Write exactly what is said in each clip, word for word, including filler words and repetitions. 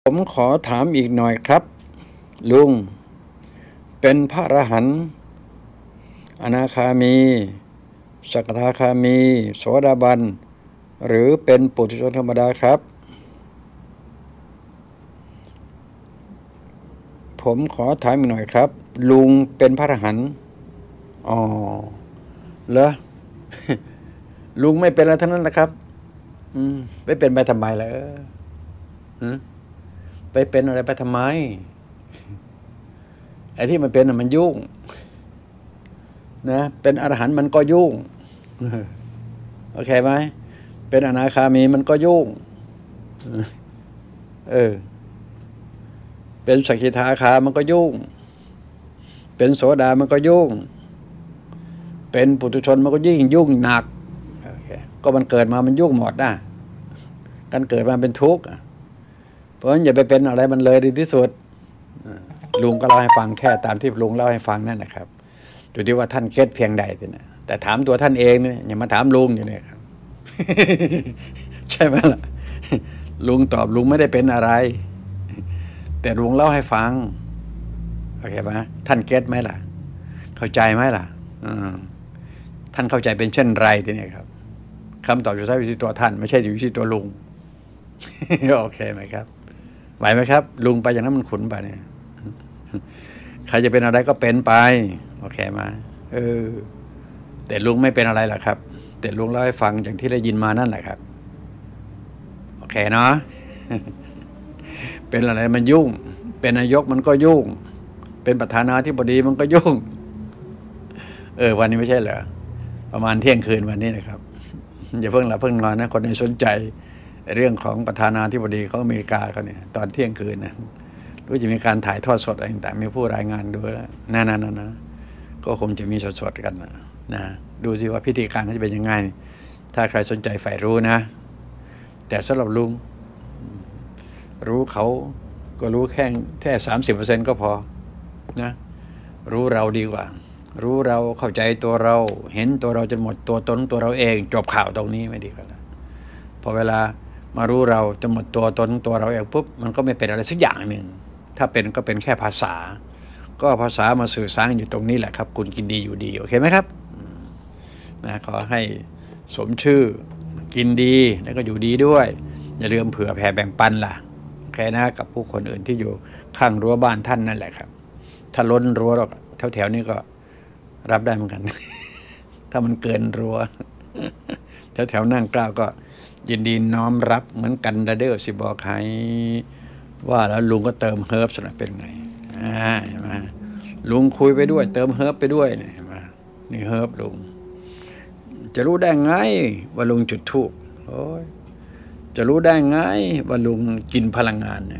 ผมขอถามอีกหน่อยครับลุงเป็นพระอรหันต์อนาคามีสกทาคามีโสดาบันหรือเป็นปุถุชนธรรมดาครับผมขอถามอีกหน่อยครับลุงเป็นพระอรหันต์อ๋อเหรอ ลุงไม่เป็นอะไรทั้งนั้นนะครับอืมไม่เป็นไปทำไมล่ะอืมไปเป็นอะไรไปทำไมไอ้ที่มันเป็นน่ะมันยุ่งนะเป็นอรหันต์มันก็ยุ่งโอเคไหมเป็นอนาคามีมันก็ยุ่งเออเป็นสกิทาคามันก็ยุ่งเป็นโสดามันก็ยุ่งเป็นปุถุชนมันก็ยิ่งยุ่งหนักโอเคก็มันเกิดมามันยุ่งหมดนะการเกิดมาเป็นทุกข์เพราะฉะนั้นอย่าไปเป็นอะไรมันเลยดีที่สุดลุงก็เล่าให้ฟังแค่ตามที่ลุงเล่าให้ฟังนั่นแหละครับดูที่ว่าท่านเคล็ดเพียงใดนะแต่ถามตัวท่านเองเนี่ยอย่ามาถามลุงอยู่เนี่ยครับ ใช่ไหมล่ะลุงตอบลุงไม่ได้เป็นอะไรแต่ลุงเล่าให้ฟังโอเคไหมท่านเก็ตไหมล่ะเข้าใจไหมล่ะท่านเข้าใจเป็นเช่นไรทีนี้ครับคำตอบอยู่ที่ตัวท่านไม่ใช่อยู่ที่ตัวลุง โอเคไหมครับไหวไหมครับลุงไปอย่างนั้นมันขุนไปเนี่ยใครจะเป็นอะไรก็เป็นไปโอเคไหมเออแต่ลุงไม่เป็นอะไรหรอกครับแต่ลุงเล่าให้ฟังอย่างที่ได้ยินมานั่นแหละครับโอเคเนาะ เป็นอะไรมันยุ่งเป็นนายกมันก็ยุ่งเป็นประธานาธิบดีมันก็ยุ่งเออวันนี้ไม่ใช่เหรอประมาณเที่ยงคืนวันนี้นะครับอย่าเพิ่งหลับเพิ่งนอนนะคนที่สนใจเรื่องของประธานาธิบดีของอเมริกาเขาเนี่ยตอนเที่ยงคืนนะรู้จะมีการถ่ายทอดสดอะไรต่างๆมีผู้รายงานดูแล้วนั่นๆนะก็คงจะมีสดๆกันนะนะดูสิว่าพิธีการเขาจะเป็นยังไงถ้าใครสนใจใฝ่รู้นะแต่สำหรับลุงรู้เขาก็รู้แค่แค่สามสิบเปอร์เซ็นต์ก็พอนะรู้เราดีกว่ารู้เราเข้าใจตัวเราเห็นตัวเราจนหมดตัวตนตัวเราเองจบข่าวตรงนี้ไม่ดีกันนะพอเวลามารู้เราจนหมดตัวตนตัวเราเองปุ๊บมันก็ไม่เป็นอะไรสักอย่างหนึ่งถ้าเป็นก็เป็นแค่ภาษาก็ภาษามาสื่อสารอยู่ตรงนี้แหละครับคุณกินดีอยู่ดีโอเคไหมครับนะขอให้สมชื่อกินดีแล้วก็อยู่ดีด้วยอย่าลืมเผื่อแผ่แบ่งปันล่ะโอเคนะกับผู้คนอื่นที่อยู่ข้างรั้วบ้านท่านนั่นแหละครับถ้าล้นรั้วหรอกแถวๆนี้ก็รับได้เหมือนกัน ถ้ามันเกินรั้ว แถวๆนั่งกล้าวก็ยินดีน้อมรับเหมือนกันเด้อสิบอกใครว่าแล้วลุงก็เติมเฮิร์บสนะเป็นไงอ่าเห็นไหมลุงคุยไปด้วยเติมเฮิร์บไปด้วยเนี่ยเห็นไหมนี่เฮิร์บลุงจะรู้ได้ไงว่าลุงจุดธูปโอ้ยจะรู้ได้ไงว่าลุงกินพลังงานเนี่ย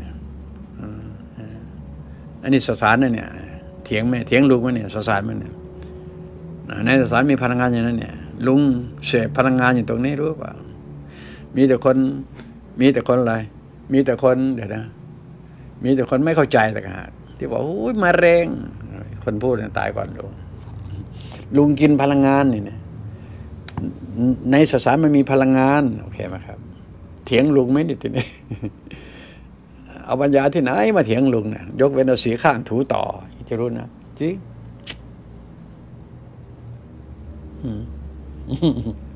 อันนี้สสารเนี่ยเถียงไหมเถียงลุงไหมเนี่ยสสารมันเนี่ยในสสารมีพลังงานอย่างนั้นเนี่ยลุงเสพพลังงานอยู่ตรงนี้รู้เปล่ามีแต่คนมีแต่คนอะไรมีแต่คนเดี๋ยวนะมีแต่คนไม่เข้าใจต่างหากที่บอกโอ้ยมะเร็งคนพูดเนี่ยตายก่อนลุงลุงกินพลังงานนี่นะในสสารมันมีพลังงานโอเคไหมครับเถียงลุงไหมนี่ทีนี้ เอาปัญญาที่ไหนมาเถียงลุงเนี่ยยกเว้นเอาสีข้างถูต่อจะรู้นะจริง